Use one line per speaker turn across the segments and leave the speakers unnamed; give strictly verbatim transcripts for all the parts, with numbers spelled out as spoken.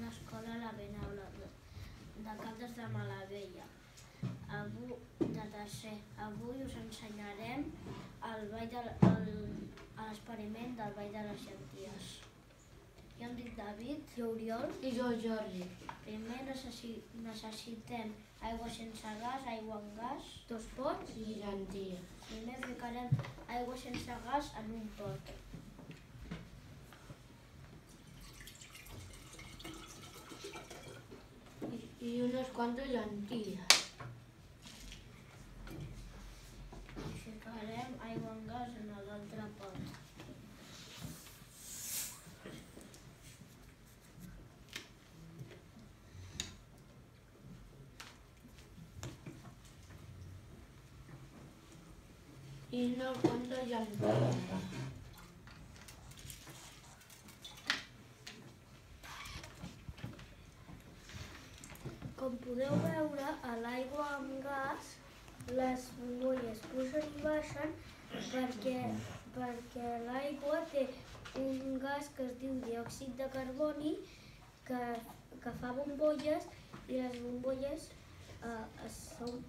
escola a la Benaula, de Caldes de Malavella. Avui, de tercer, avui us ensenyarem l'experiment del ball de les llenties. Jo em dic David.
Jo Oriol.
I jo Jordi.
Primer necessitem aigua sense gas, aigua amb gas,
Dos pots
I llenties.
primer ficarem aigua sense gas en un pot.
I unes quantes llenties.
I ficarem aigua amb gas en l'altre pot.
I unes quantes llenties.
Com podeu veure, a l'aigua amb gas les bombolles pugen i baixen perquè, perquè l'aigua té un gas que es diu diòxid de carboni que, que fa bombolles i les bombolles eh, es,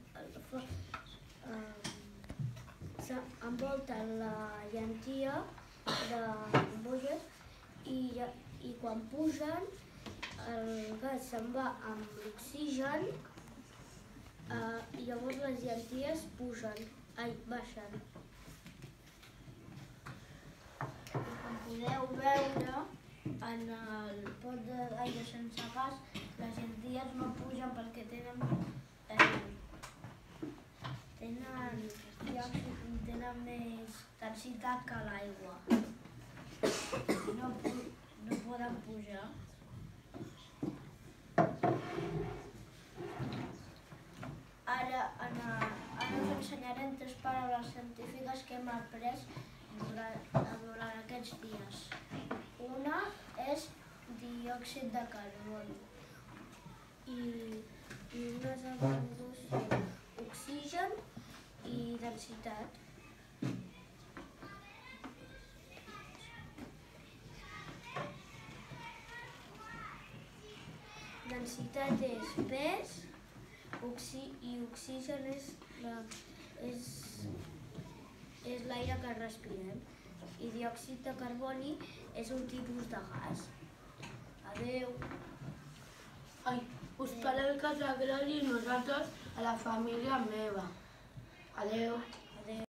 eh, s'envolten la llentia de bombolles i, i quan pugen el gas se'n va amb l'oxigen eh, i llavors les llenties pugen, ai, baixen. I com podeu veure, en el pot d'aigua sense gas les llenties no pugen perquè tenen, eh, tenen, tenen més densitat que l'aigua. No, no poden pujar. Ara, ara us ensenyarem tres paraules científiques que hem après durant, durant aquests dies. Una és diòxid de carboni i, i unes altres són oxigen i densitat. Densitat és pes oxi i oxigen és l'aire que respirem i diòxid de carboni és un tipus de gas. Adeu.
Ai, us espereu que us agradi nosaltres a la família meva. Adeu.